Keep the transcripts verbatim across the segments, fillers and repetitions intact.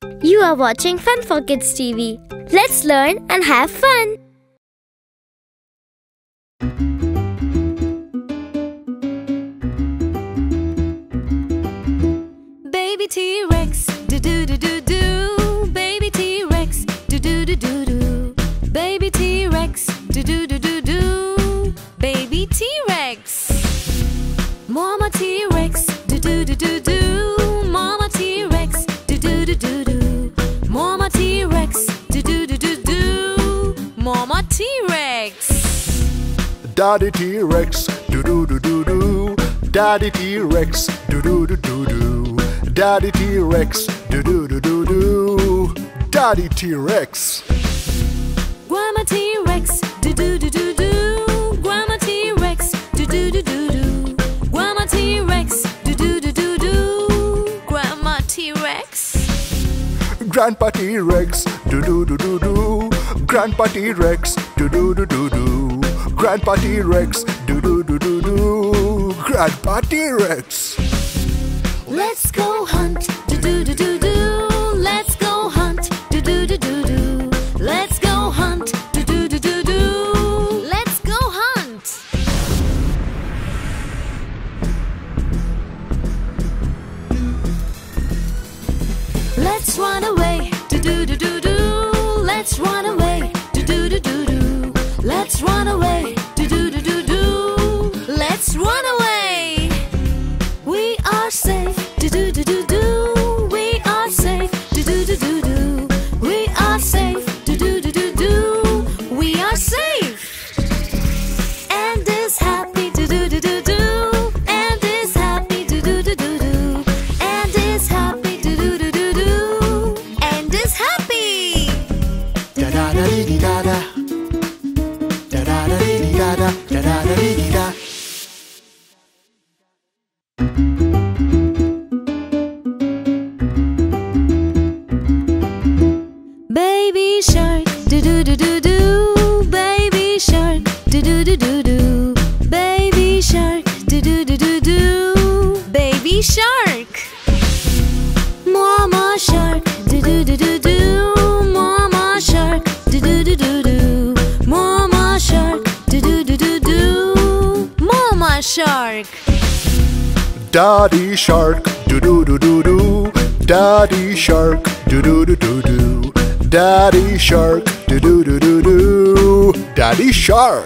You are watching Fun for Kids T V. Let's learn and have fun. Baby T-Rex, do do do do do. Baby T-Rex, do do do do do. Baby T-Rex, do do do do do. Baby T-Rex. Mama T-Rex, do do do do do. Mama T-Rex, do do do do do. Mama T-Rex, do do do do do. Mama T-Rex. Daddy T-Rex, do do do do do. Daddy T-Rex, do do do do do. Daddy T-Rex, do do do do do. Daddy T-Rex. Grandma T-Rex, do do do do do. Grandma T-Rex, do do do do do. Grandma T-Rex, do do do do do. Grandma T-Rex. Grandpa T-Rex, do do do do do. Grandpa T-Rex, do do do do do. Grandpa T-Rex, do do do do do. Grandpa T-Rex. Let's go hunt, do do do do do. Let's go hunt, do do do do do. Let's go hunt, do do do do do. Let's go hunt. Let's run away, do do do do do. Let's run away, do do do do do. Let's run away, do do do do do. Let's run away. We are safe, do do do do do. We are safe, do do do do do. We are safe, do do do do do. We are safe. And is happy, do do do do do. And is happy, do do do do do. And is happy, do do do do do. And is happy. Da da da dee da da. Da da da dee da da. Da da da dee da. Baby shark, do do do do do. Baby shark, do do do do do. Baby shark, do do do do do. Baby shark. Mama shark, do do do do do. Mama shark, do do do do do. Mama shark, do do do do do. Mama shark. Daddy Shark, do do do do do. Daddy Shark, do do do do do. Daddy Shark, do do do do do. Daddy Shark.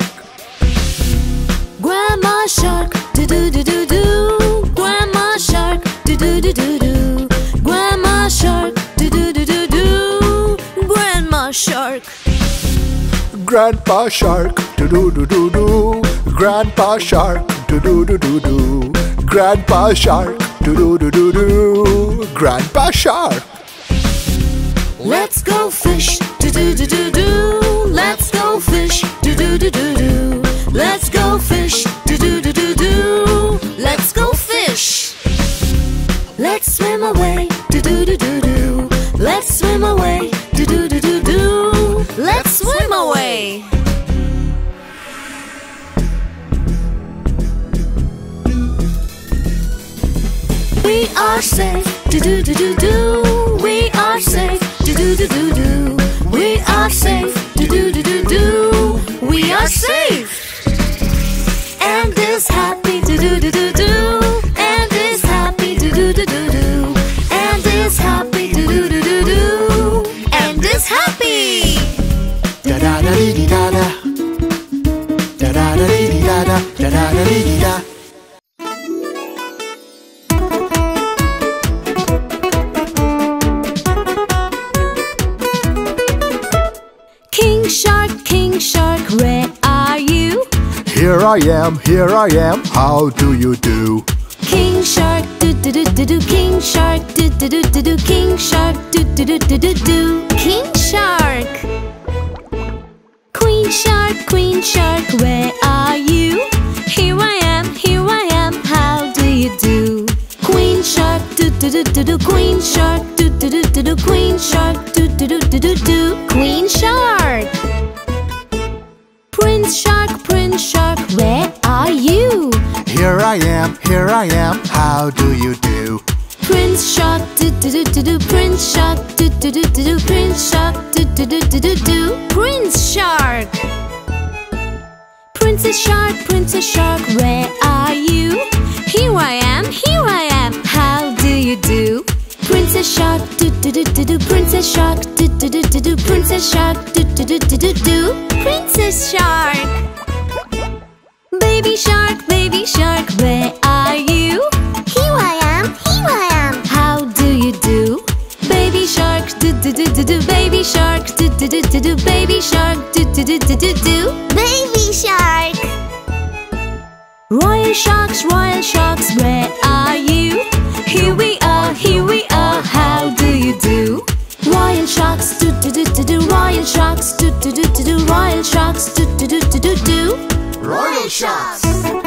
Grandma shark, do do do do do. Grandma shark, do do do do do. Grandma shark, do do do do do. Grandma shark. Grandpa Shark, do do do do do. Grandpa Shark, do do do do do. Grandpa Shark, do do do do do. Grandpa Shark. Let's go fish, do do do do do. Let's go fish, do do do do do. Let's go fish, do do do do do. Let's go fish. Let's swim away, do do do do do. Let's swim away, do do do do do. Let's swim away. We are safe, do do do do do. We are safe, do do do do do. We are safe, do do do do do. We are safe. And is happy, do do do do do. And is happy, do do do do do. And is happy, do do do do do. And is happy. Da da da dee da da. Da da da dee da da. Da da da dee da. King Shark, King Shark, where are you? Here I am, here I am, how do you do? King Shark, do do do do do. King Shark, do do do do do. King Shark, do do do do do do. King Shark. Queen Shark, Queen Shark, where are you? Here I am, here I am, how do you do? Queen Shark, do do do do do. Queen Shark, do do do do do. Queen Shark, do do do do do do. Queen Shark. Prince Shark, Prince Shark, where are you? Here I am, here I am, how do you do? Prince Shark, do do do do do. Prince Shark, do do do do do. Prince Shark, do do do do do do. Prince Shark. Princess Shark, Princess Shark, where are you? Here I am, here I am. How do you do? Princess Shark, do do do do do. Princess Shark, do do do do do. Princess Shark, do do do do do do. Princess Shark. Baby Shark, Baby Shark, where are you? Here I am, here I am. How do you do? Baby Shark, do do do do do. Baby Shark, do do do do do. Baby Shark, do do do do do do. Baby Shark. Royal Sharks, Royal Sharks, where are you? Here we are, here we are. How do you do? Royal Sharks, do do do do do. Royal Sharks, do do do do do. Royal Sharks, do do do do do do. Royal Sharks.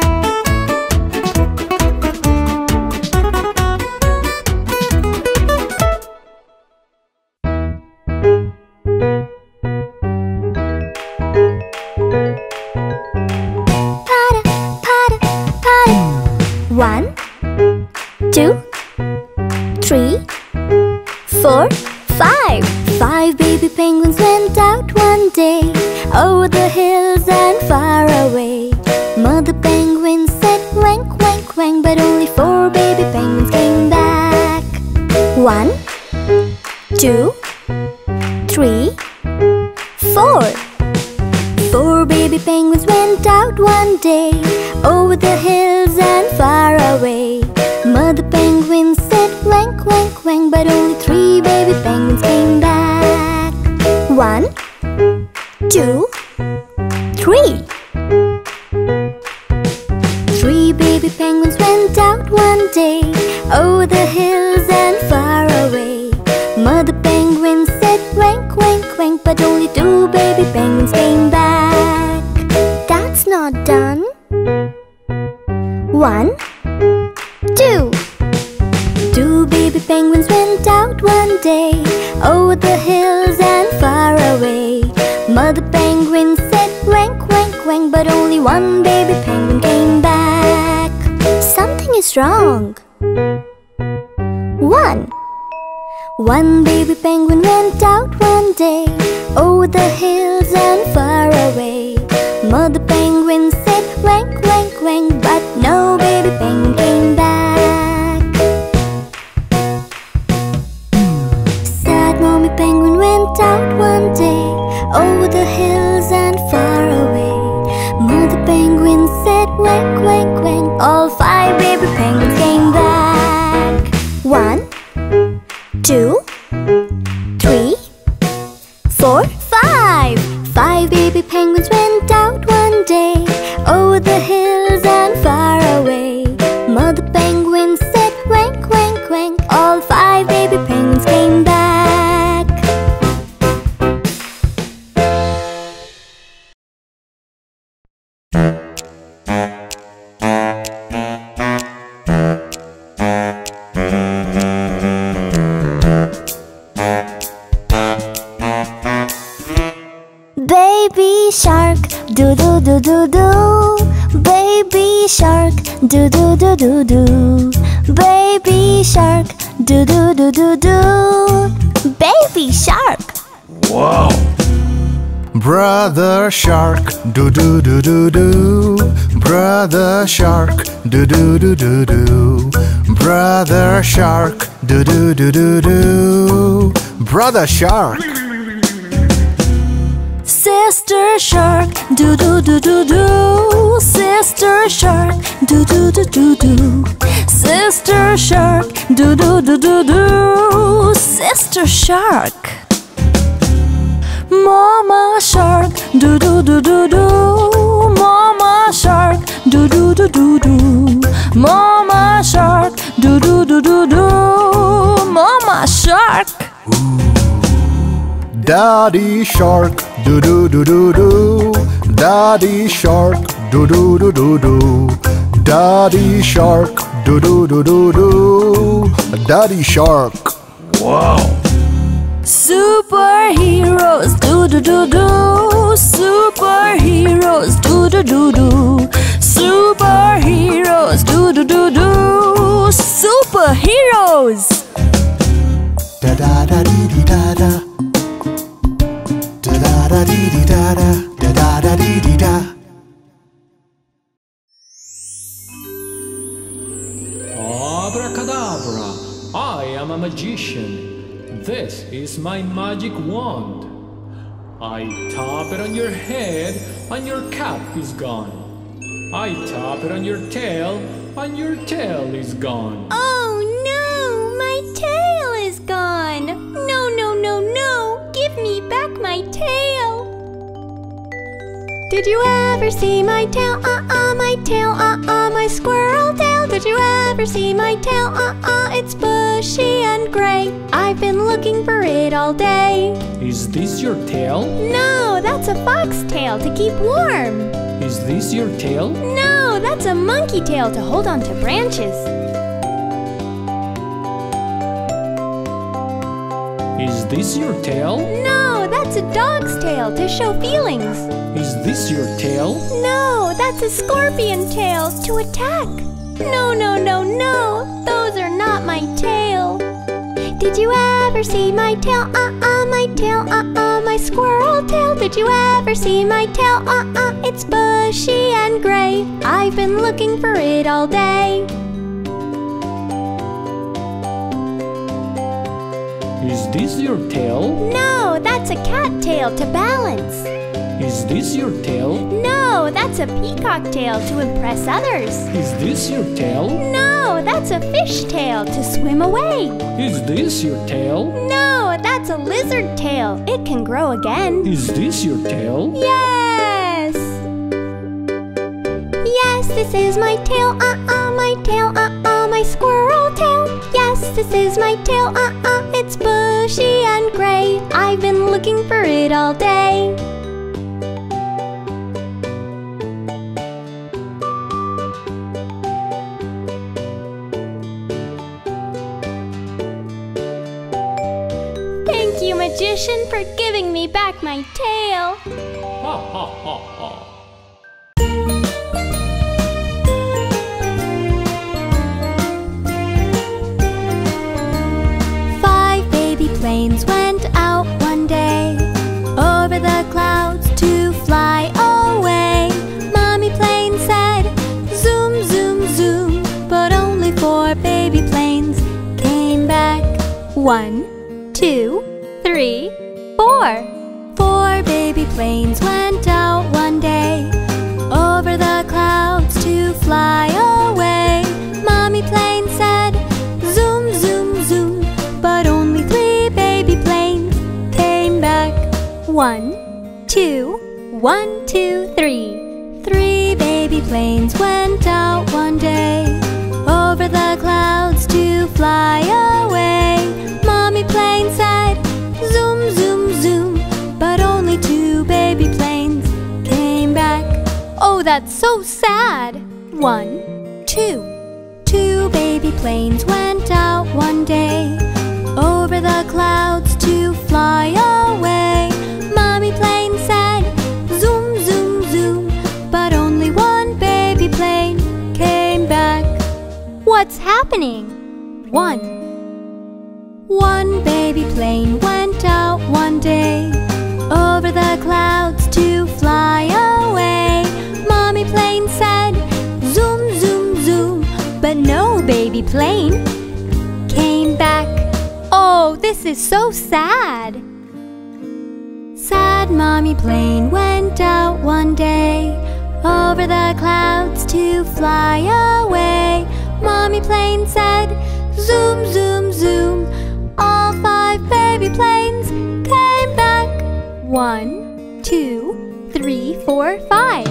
One, two, three, four, five. Five baby penguins went out one day, over the hills and far away. Mother penguin said wank, wank, wank, but only four baby penguins came back. One, two, three, four. Four baby penguins went out one day, over the hills and far away. Mother penguin said wank, wank, wank, but only three baby penguins came back. One, two, three. Three baby penguins went out one day, over the hills and far away. Mother penguin said wank, wank, wank, but only two baby penguins came back. That's not done. One, two. Two baby penguins went out one day, over the hills and far away. Mother penguin said wank, wank, wank, but only one baby penguin came back. Something is wrong. One. One baby penguin went out one day, over the hills and far away. Mother penguin said wank, wank, wank, but no baby penguin came back. Sad mommy penguin went out one day, over the hills and far away. Mother penguin said wank, wank, wank, all five baby penguins came back. One, two, three, four, five. Five baby penguins went out one day, over the hills and far away. Mother penguin said wank, wank, wank, all five baby penguins came back. Baby shark, do do do do do. Baby shark, do do do do do. Baby shark, do do do do do. Baby shark. Wow! Brother shark, do do do do do. Brother shark, do do do do do. Brother shark, do do do do do. Brother shark. Sister shark, do do do do do. Sister shark, do do do do do. Sister shark, do do do do do. Sister shark. Mama shark, do do do do do. Mama shark, do do do do do. Mama shark, do do do do do. Mama shark. Daddy shark, do do do do do. Daddy shark, do do do do do. Daddy shark, do do do do do. Daddy shark. Wow! Superheroes, do do do do. Superheroes, do do do do. Superheroes, do do do do. Superheroes. Da da da dee dee da da. Da da da dee dee da da. Da da da dee dee da. Abracadabra! I am a magician. This is my magic wand. I tap it on your head and your cap is gone. I tap it on your tail and your tail is gone. Oh no, my tail is gone. No, no, no, no. Give me back my tail. Did you ever see my tail? Uh-uh, my tail, uh-uh, my squirrel tail. Did you ever see my tail? Uh-uh, it's bushy and gray. I've been looking for it all day. Is this your tail? No, that's a fox tail to keep warm. Is this your tail? No, that's a monkey tail to hold on to branches. Is this your tail? No, that's a dog's tail to show feelings. Is this your tail? No, that's a scorpion tail to attack. No, no, no, no, those are not my tail. Did you ever see my tail? Uh-uh, my tail, uh-uh, my squirrel tail. Did you ever see my tail? Uh-uh, it's bushy and gray. I've been looking for it all day. Is this your tail? No, that's a cat tail to balance. Is this your tail? No, that's a peacock tail to impress others. Is this your tail? No, that's a fish tail to swim away. Is this your tail? No, that's a lizard tail. It can grow again. Is this your tail? Yes! Yes, this is my tail. Uh-uh, my tail. Uh-uh, my squirrel tail. Yes, this is my tail. Uh-uh, it's bushy and gray. I've been looking for it all day. Thank you, magician, for giving me back my tail. Ha ha ha ha. Five baby planes went out one day over the clouds to fly away. Mommy plane said, zoom, zoom, zoom, but only four baby planes came back. One, two, three, four. Four baby planes went out one day over the clouds to fly away. Mommy plane said, zoom, zoom, zoom, but only three baby planes came back. One, two, one, two, three. Three baby planes went out one day over the clouds to fly away. Mommy plane said, zoom, zoom, zoom, but only two baby planes came back. Oh, that's so sad. One, two. Two baby planes went out one day over the clouds to fly away. Mommy plane said, zoom, zoom, zoom, but only one baby plane came back. What's happening? One. One baby plane went out one day over the clouds to fly away. Mommy plane said, zoom, zoom, zoom, but no baby plane came back. Oh, this is so sad. Sad mommy plane went out one day over the clouds to fly away. Mommy plane said, zoom, zoom, zoom, all five baby planes came back. One, two, three, four, five.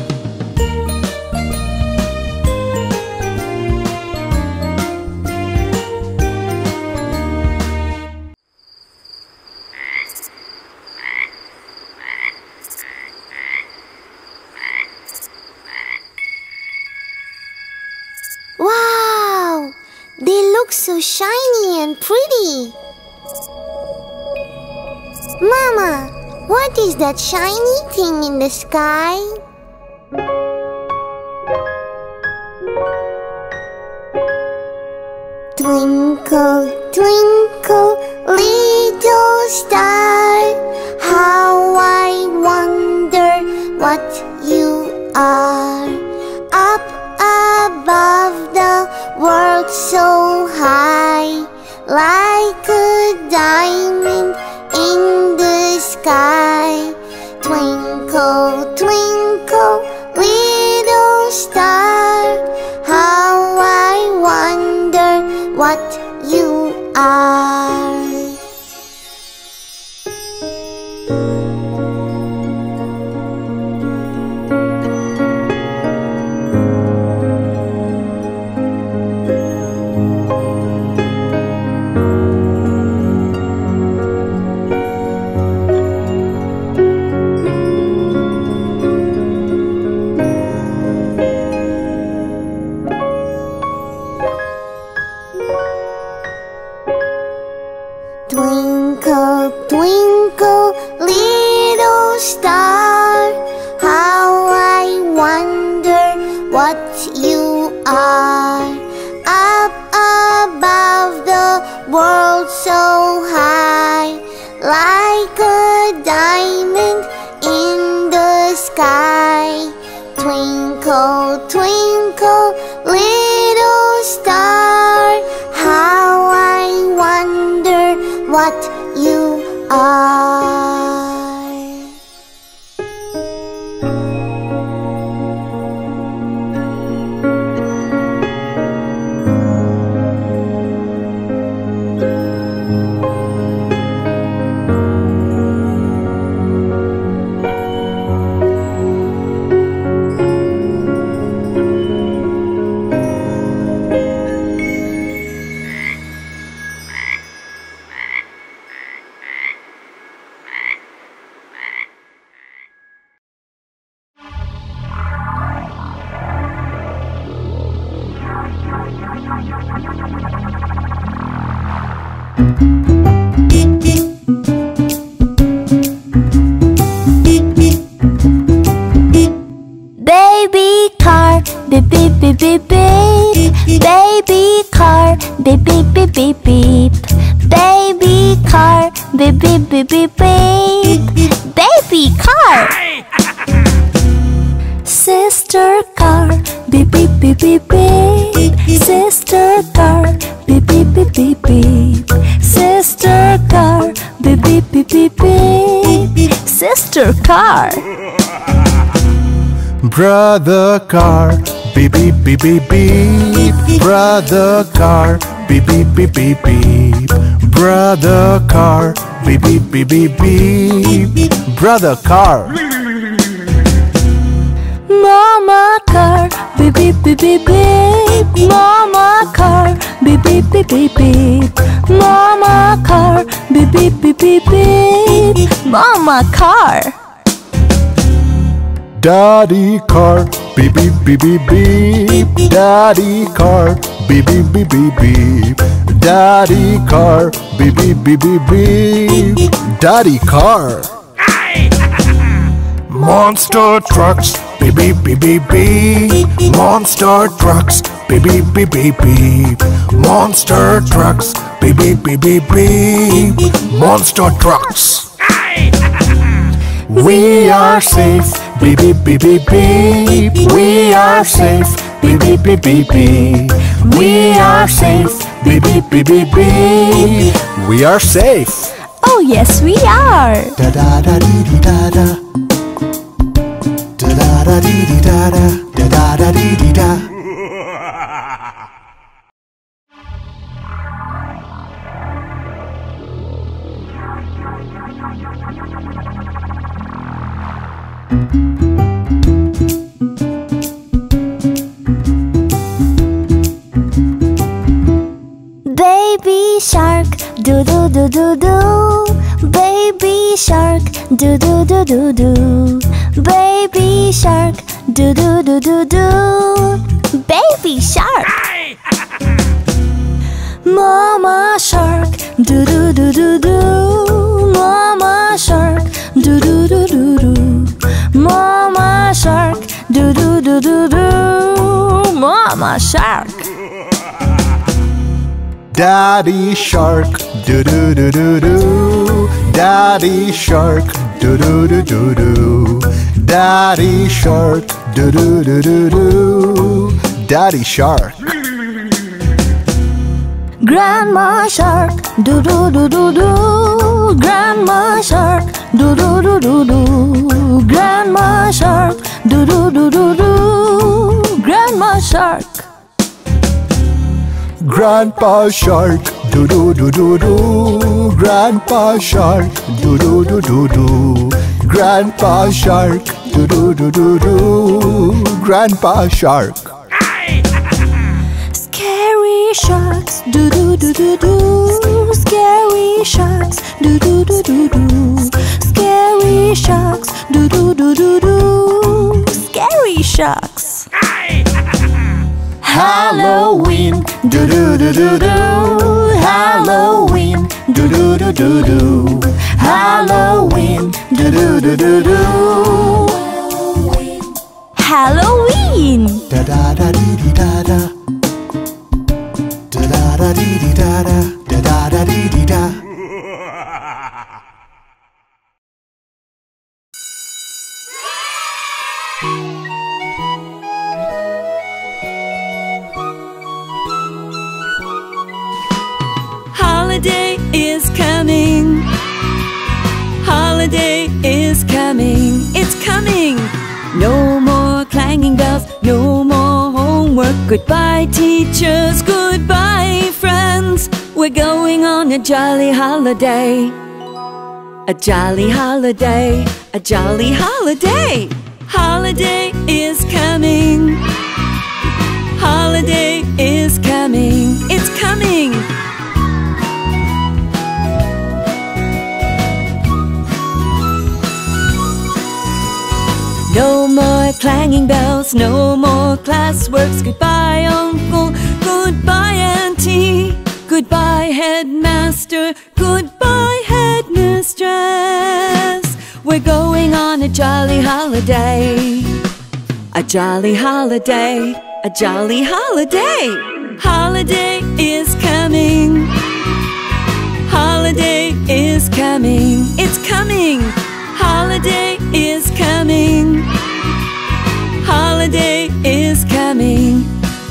Wow! They look so shiny and pretty. Mama, what is that shiny thing in the sky? Twinkle, twinkle, little so high, like a diamond in the sky. Twinkle, twinkle, little star, how I wonder what you are. Twinkle, twinkle, little star, how I wonder what you are. Up above the world so high, like a diamond in the sky. Twinkle, twinkle, little star, how I wonder what you are. Baby car, beep beep beep beep beep. Baby car, beep beep beep beep beep. Baby car, beep beep beep beep beep. Baby car. Sister car, beep beep beep beep beep. Sister car, beep beep beep beep beep. Sister car, beep beep beep beep beep. Sister car. Brother car, beep beep beep beep beep. Brother car, beep beep beep beep beep. Brother car, beep beep beep beep beep. Brother car. Mama car, beep beep beep beep beep. Mama car, beep beep beep beep beep. Mama car, beep beep beep beep beep. Mama car. Daddy car, beep beep beep beep beep. Daddy car, beep beep beep beep beep. Daddy car, beep beep beep beep beep. Daddy car. Monster trucks, beep beep beep beep beep. Monster trucks, beep beep beep beep beep. Monster trucks, beep beep beep beep beep. Monster trucks. We are safe, beep beep beep beep beep. We are safe, beep beep beep beep beep. We are safe, beep beep beep beep beep. We are safe. Oh yes, we are. Da da da dee dee da da. Da da da dee dee da da. Da da da dee dee da. Baby shark, do do do do do. Baby shark, do do do do do. Baby shark, do do do do do. Baby shark. Mama shark, do do do do do. Mama shark, do do do do do. Mama shark, do do do do do. Mama shark. Daddy shark, do do do do do. Daddy shark, do do do do do. Daddy shark, do do do do do. Daddy shark. Grandma Shark, do do do do do. Grandma Shark, do do do do do. Grandma Shark, do do do do do. Grandma Shark. Grandpa Shark, do do do do do. Grandpa Shark, do do do do do. Grandpa Shark, do do do do do. Grandpa Shark. Scary sharks, do do do do do. Scary sharks, do do do do do. Scary sharks, do do do do do. Scary sharks. Halloween, do do do do do. Halloween, do do do do do. Halloween, do do do do do. Halloween. Da da da dee dee da da. Da da da dee dee da da. Da da da dee dee da. Holiday is coming. Holiday is coming. It's coming. No more clanging bells, no more homework. Goodbye teachers, goodbye friends. We're going on a jolly holiday. A jolly holiday, a jolly holiday. Holiday is coming. Holiday is coming. It's coming. No more clanging bells, no more classworks. Goodbye, Uncle, goodbye, Auntie. Goodbye, Headmaster, goodbye, Headmistress. We're going on a jolly holiday. A jolly holiday, a jolly holiday. Holiday is coming. Holiday is coming. It's coming. Holiday is coming. Holiday is coming.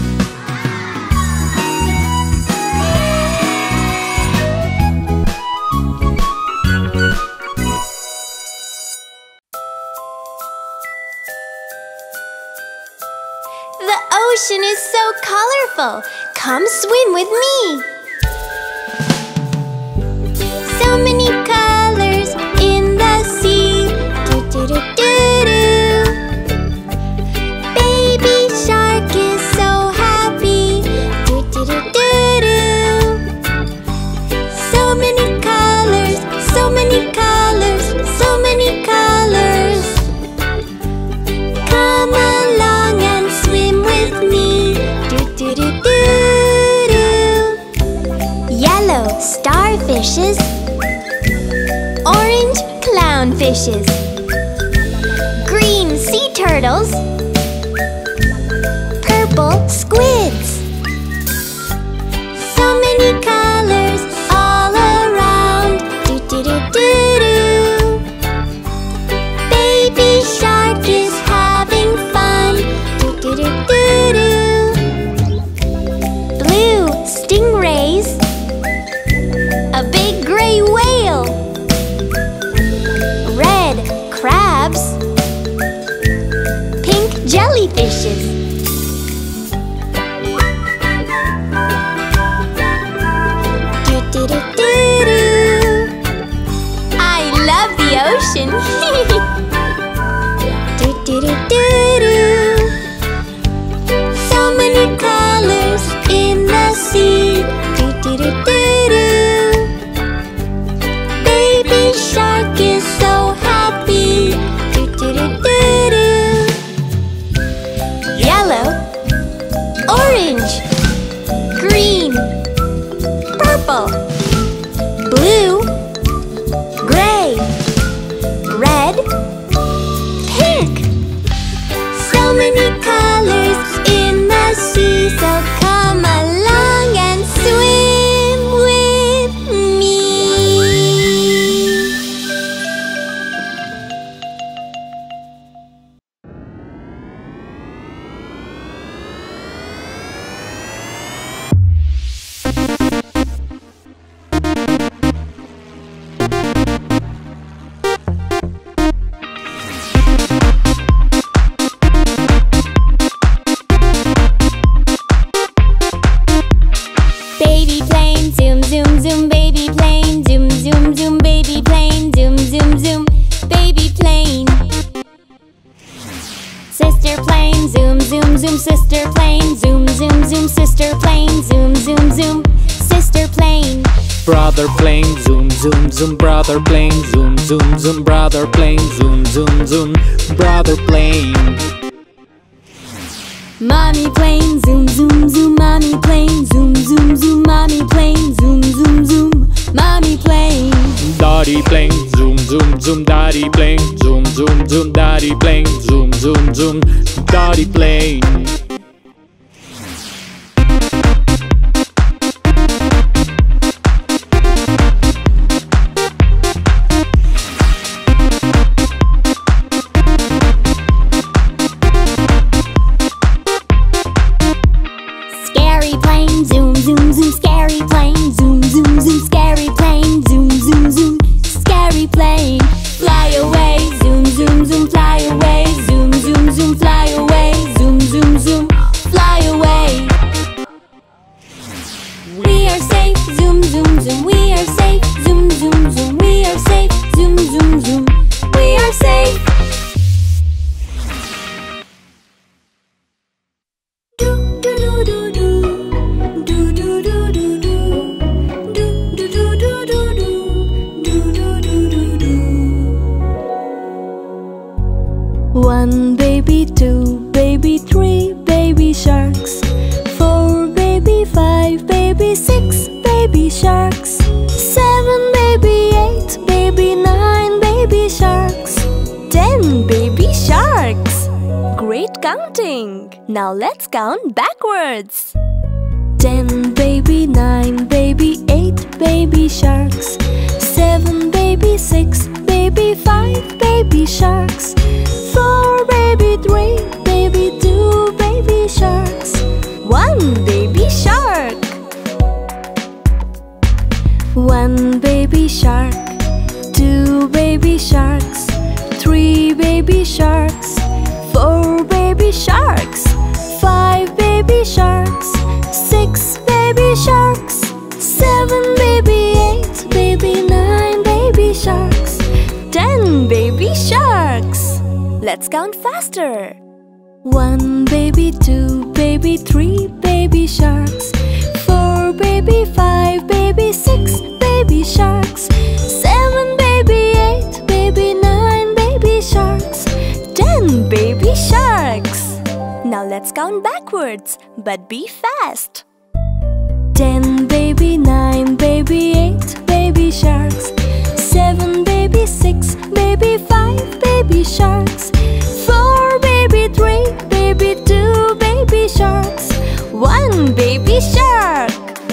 The ocean is so colorful. Come swim with me. So many colors in the sea. Do do do do do. Baby shark is so happy. Do do do do do. So many colors, so many colors, so many colors. Come along and swim with me. Do do do do do. Yellow starfishes. Orange clownfishes. Green sea turtles. Purple squids. So many colors all around. Do do do do do. Baby shark is having fun. Do do do do do. Blue stingrays. A big gray whale. Red crabs. Pink jellyfishes. Do do do do do. I love the ocean. Do do do do do. So many colors in the sea. Do do do do do. Baby shark is so happy. Do do do do do. Yellow, orange, green, purple, blue, gray, red, pink. So many colors in the sea. So come along and swim with me. zoom. Sister plane, zoom, zoom, zoom. Sister plane. Brother plane, zoom, zoom, zoom. Brother plane, zoom, zoom, zoom. Brother plane, zoom, zoom, zoom. Brother plane. Mommy plane, zoom, zoom, zoom. Mommy plane, zoom, zoom, zoom. Mommy plane, zoom, zoom, zoom. Mommy plane. Daddy plane, zoom, zoom, zoom. Daddy plane, zoom, zoom, zoom. Daddy plane, zoom, zoom, zoom. Daddy plane. One baby, two baby, three baby sharks. Four baby, five baby, six baby sharks. Seven baby, eight baby, nine baby sharks. Ten baby sharks. Great counting! Now let's count backwards. Ten baby, nine baby, eight baby sharks. Seven baby, six baby, five baby sharks. Four baby, three baby, two baby sharks. One baby shark. One baby shark. Two baby sharks. Three baby sharks. Four baby sharks. Five baby sharks. Six baby sharks. Seven baby, eight baby, nine baby sharks. Ten baby sharks. Let's count faster. One baby, two baby, three baby sharks. Four baby, five baby, six baby sharks. Seven baby, eight baby, nine baby sharks. Ten baby sharks. Now let's count backwards, but be fast. Ten baby, nine baby, eight baby sharks. Seven baby, six baby, five baby sharks. Four baby, three baby, two baby sharks. One baby shark.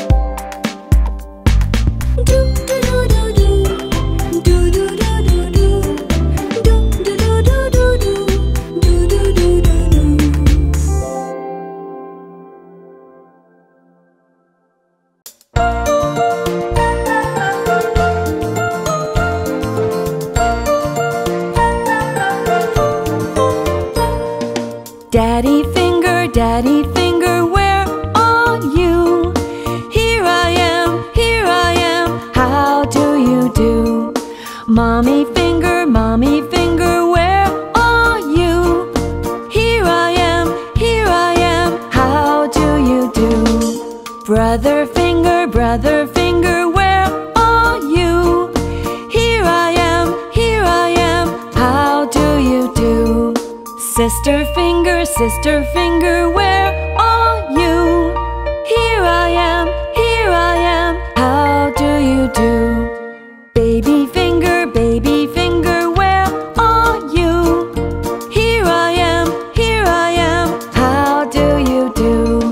Do do do do do. Do do do do do. Do do do do do do. Do do do do do. Daddy finger, daddy finger, where are you? Here I am, here I am, how do you do? Mommy finger, mommy finger, where are you? Here I am, here I am, how do you do? Brother finger, brother finger, where are you? Here I am, here I am, how do you do? Sister finger, sister finger, where are you? Here I am, here I am, how do you do? Baby finger, baby finger, where are you? Here I am, here I am, how do you do?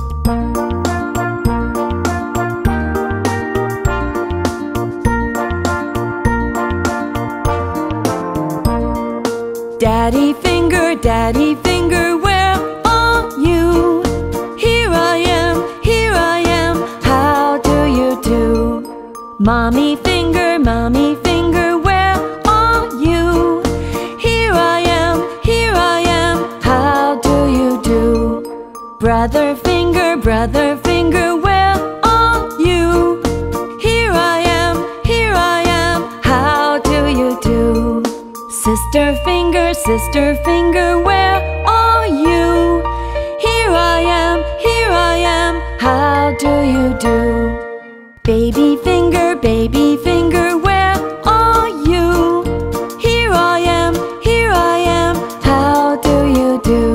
Daddy finger, daddy finger, where are you? Here I am, here I am, how do you do? Mommy finger, mommy finger, where are you? Here I am, here I am, how do you do? Brother finger, brother finger, where are you? Here I am, here I am, how do you do? Sister finger, sister finger, where are you? Here I am, here I am. do you do? Baby finger, baby finger, where are you? Here I am, here I am, how do you do?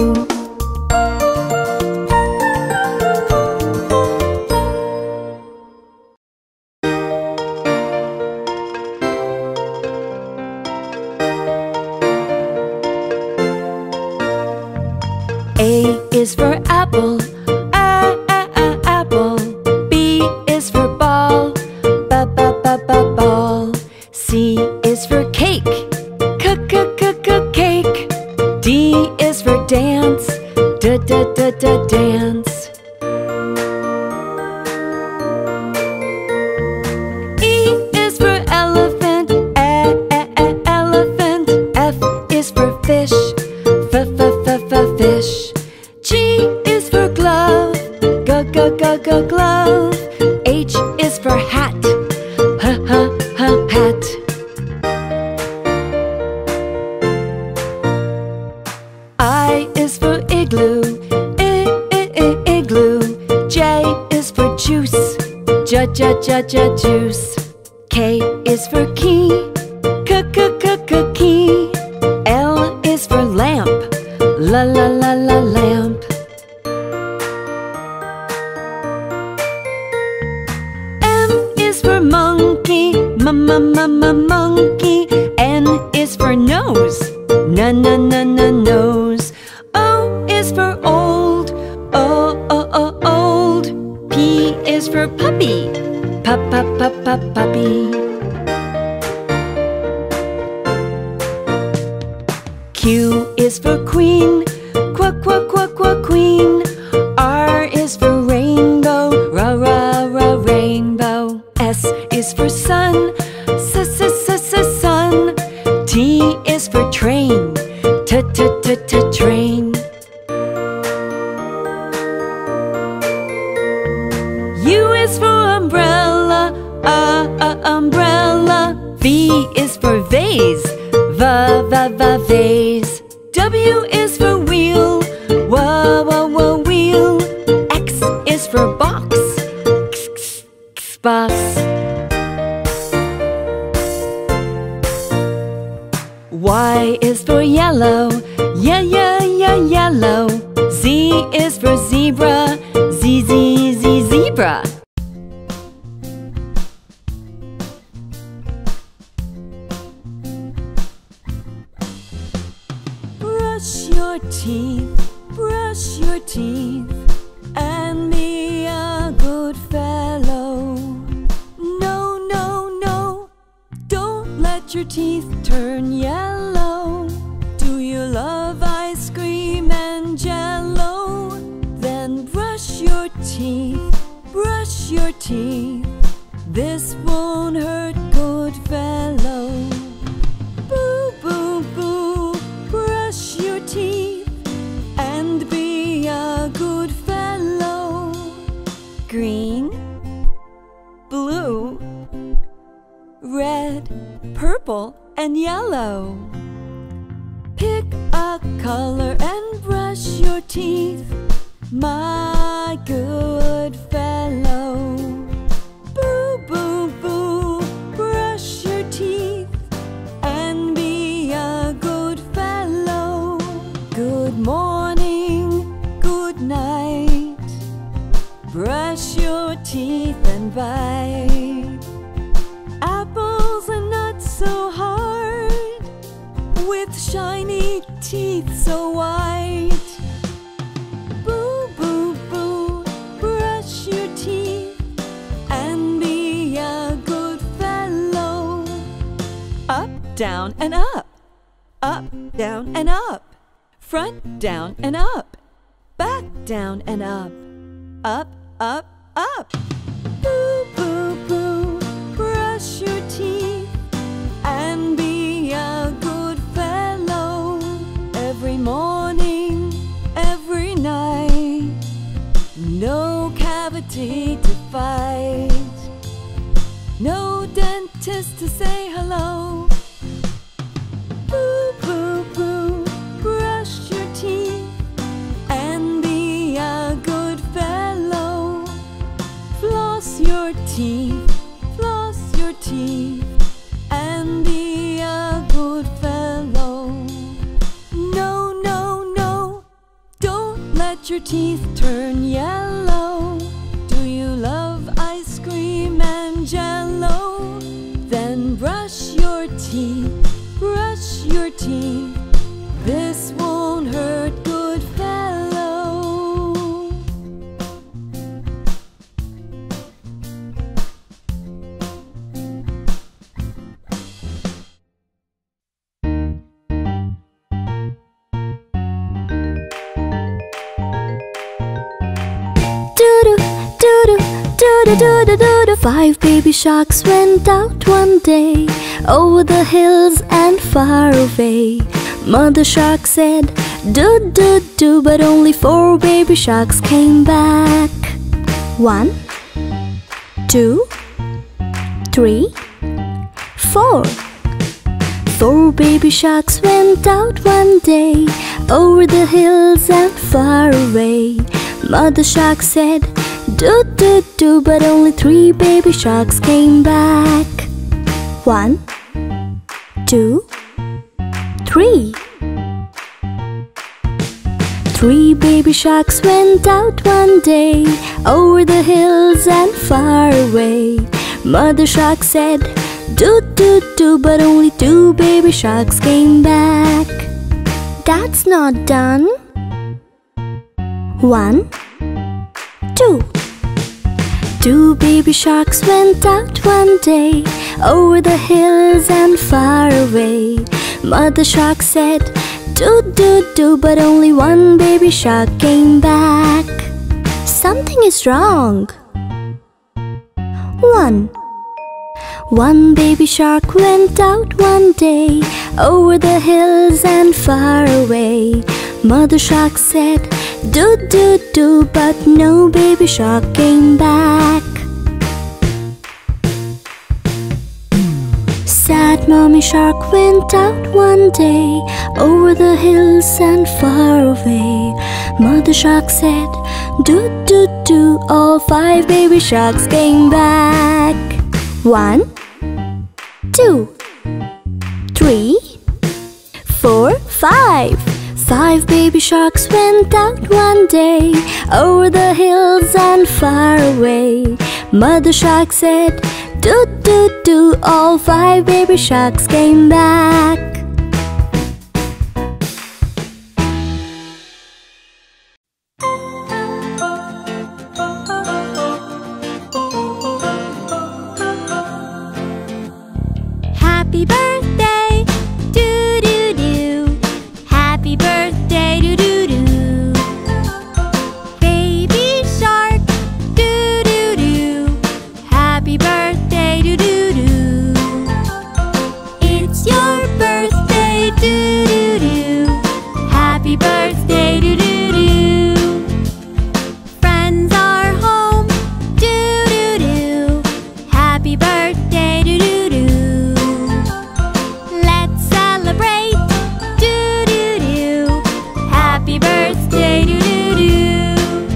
A is for apple, a, a, a, apple. B is for ball, ba, ba, ba, ba, ball. C is for cake, c, c, c, c, cake. D is for dance, d, d, d, d, dance. E is for elephant, e, e, e, elephant. F is for fish, f, f, f, f, fish. G is for glove, g, g, g, g, glove. H is for hat, h, h, h, hat. I is for igloo, I, I, I, igloo. J is for juice, j, j, j, j, juice. K is for key, k, k, k, k, key. L is for lamp, la, la, la, la, lamp. M is for monkey, m, m, m, m, monkey. N is for nose, n, n, n, n, nose. O is for old, o, o, o, old. P is for puppy, p, p, p, p, puppy. Q is for queen, qu, qu, qu, qu, queen. R is for rainbow, ra, ra, ra, rainbow. S is for sun, s, s, s, s, sun. T is for train, t, t, t, t, train. U is for umbrella, uh, uh, umbrella. V is for vase, va, va, va, vase. W is for wheel, wa, wa, wa, wheel. X is for box, x, x, x, box. Y is for yellow, yeah, yeah, yeah, yellow. Z is for zebra, z, z, z, zebra. Brush your teeth, brush your teeth, and be a good fellow. No, no, no, don't let your teeth turn yellow. Do you love ice cream and jello? Then brush your teeth, brush your teeth. This won't hurt, good fellow. Boo, boo, boo, brush your teeth and be a good fellow. Green, blue, red, purple, and yellow. Pick a color and brush your teeth, my good fellow. Boo, boo, boo, brush your teeth and be a good fellow. Good morning, good night. Brush your teeth and bite. Apples are not so hard, with shiny teeth so white. Boo, boo, boo, brush your teeth and be a good fellow. Up, down, and up. Up, down, and up. Front, down, and up. Back, down, and up. Up, up, up. Boo, boo, boo, brush your teeth and be a good fellow. Every morning, every night, no cavity to fight, no dentist to say hello. Boo, boo, boo, brush your teeth and be a good fellow. teeth turn yellow? Do you love ice cream and jello? Then brush your teeth, brush your teeth. This won't hurt, good fellow. Doo-doo, doo-doo, doo-doo, doo-doo, doo-doo. Five baby sharks went out one day over the hills and far away. Mother shark said, do, do, do, but only four baby sharks came back. One, two, three, four. Four baby sharks went out one day over the hills and far away. Mother shark said, do, do, do, but only three baby sharks came back. One, two, three. Three baby sharks went out one day over the hills and far away. Mother shark said, do, do, do, but only two baby sharks came back. That's not done. One, two. Two baby sharks went out one day over the hills and far away. Mother shark said, do, do, do, but only one baby shark came back. Something is wrong. One. One baby shark went out one day over the hills and far away. Mother shark said, do, do, do, but no baby shark came back. Sad mommy shark went out one day over the hills and far away. Mother shark said, do, do, do, all five baby sharks came back. One, two, three, four, five. Five baby sharks went out one day over the hills and far away. Mother shark said, do, do, do, all five baby sharks came back. Happy birthday, do do do. Happy birthday, do do do. Baby shark, do do do. Happy birthday, do do do. It's your birthday, do do do. Happy birthday, do do do. Friends are home, do do do. Happy birthday, do do do. Let's celebrate, do do do. Happy birthday, do do do.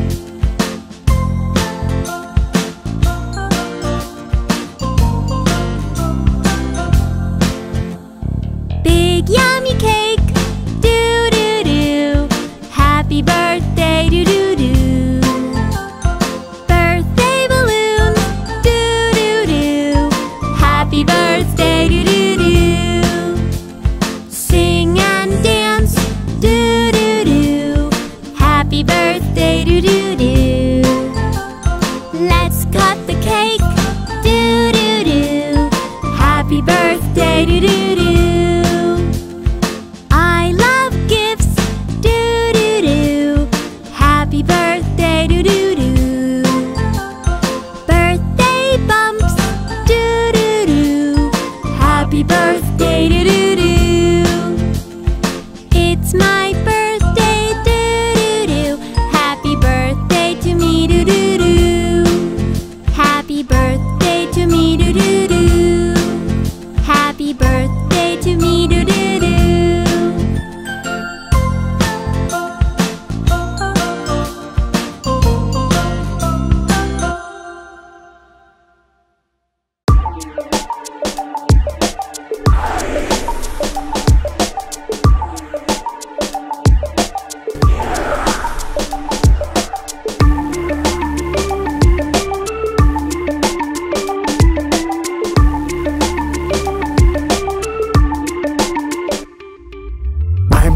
Big yummy cake, do do do. Happy birthday, do do do. Birthday balloons, do do do. Happy birthday, do do do. Sing and dance, do do do. Happy birthday, do do do. Let's cut the cake, do do do. Happy birthday, do do do. I love gifts, do do do. Happy birthday, do do do. Birthday bumps, do do do. Happy birthday, do do do. It's my birthday, do do do. Happy birthday to me, do do do. Happy birthday to me, do do do. Happy birthday to me, do do do.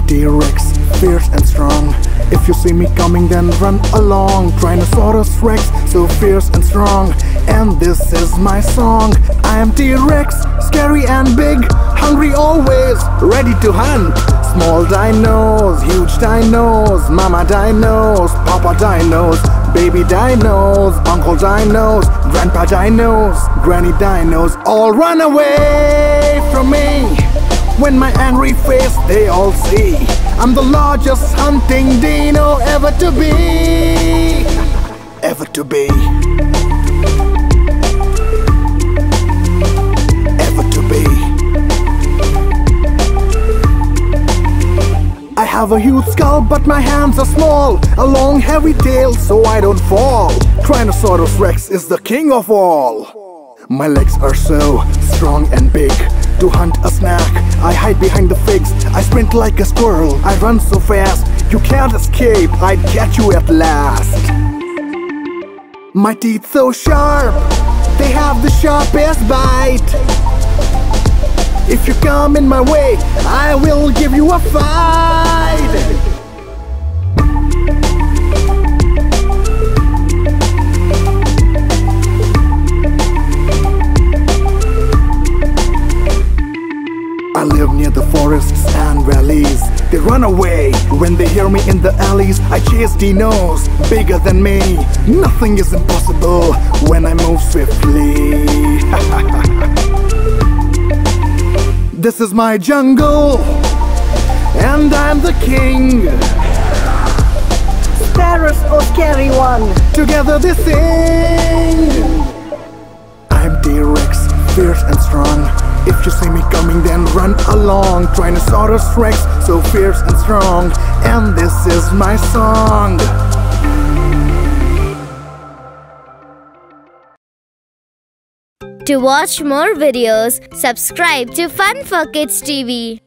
T-Rex, fierce and strong. If you see me coming, then run along. Tyrannosaurus Rex, so fierce and strong. And this is my song. I am T-Rex, scary and big, hungry always, ready to hunt. Small dinos, huge dinos, mama dinos, papa dinos, baby dinos, uncle dinos, grandpa dinos, granny dinos, all run away from me. When my angry face they all see, I'm the largest hunting dino ever to be. Ever to be. Ever to be. I have a huge skull, but my hands are small. A long heavy tail, so I don't fall. Tyrannosaurus Rex is the king of all. My legs are so strong and big. To hunt a snack, I hide behind the figs. I sprint like a squirrel, I run so fast, you can't escape, I'd catch you at last. My teeth so sharp, they have the sharpest bite. If you come in my way, I will give you a fight. I live near the forests and valleys. They run away when they hear me in the alleys. I chase dinos bigger than me. Nothing is impossible when I move swiftly. This is my jungle, and I'm the king. Sparrows, oh scary one, together they sing. I'm T-Rex, fierce and strong. If you see me coming, then run along. Tyrannosaurus Rex, so fierce and strong. And this is my song. To watch more videos, subscribe to Fun for Kids T V.